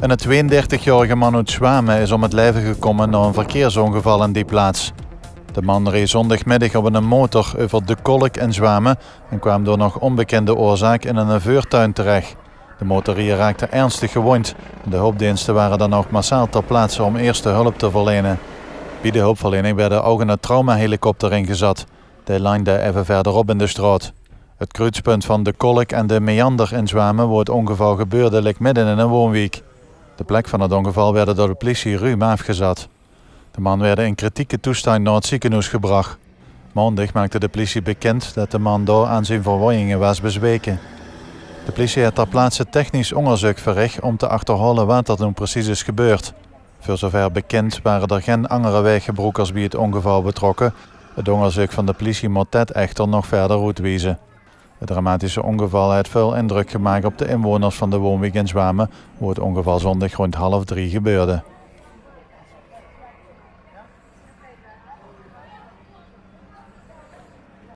Een 32-jarige man uit Zwamen is om het leven gekomen na een verkeersongeval in die plaats. De man reed zondagmiddag op een motor over de Kolk in Zwamen en kwam door nog onbekende oorzaak in een vuurtuin terecht. De motorier raakte ernstig gewond en de hulpdiensten waren dan ook massaal ter plaatse om eerste hulp te verlenen. Bij de hulpverlening werd ook een traumahelikopter ingezet. Die landde even verderop in de straat. Het kruispunt van de Kolk en de Meander in Zwamen waar het ongeval gebeurde ligt midden in een woonwijk. De plek van het ongeval werd door de politie ruim afgezet. De man werd in kritieke toestand naar het ziekenhuis gebracht. Maandag maakte de politie bekend dat de man daar aan zijn verwondingen was bezweken. De politie heeft ter plaatse technisch onderzoek verricht om te achterhalen wat er nu precies is gebeurd. Voor zover bekend waren er geen andere weggebroekers bij het ongeval betrokken. Het onderzoek van de politie moet dit echter nog verder uitwijzen. Het dramatische ongeval heeft veel indruk gemaakt op de inwoners van de woonwijk in Zwamen, waar het ongeval zondag rond 2:30 gebeurde.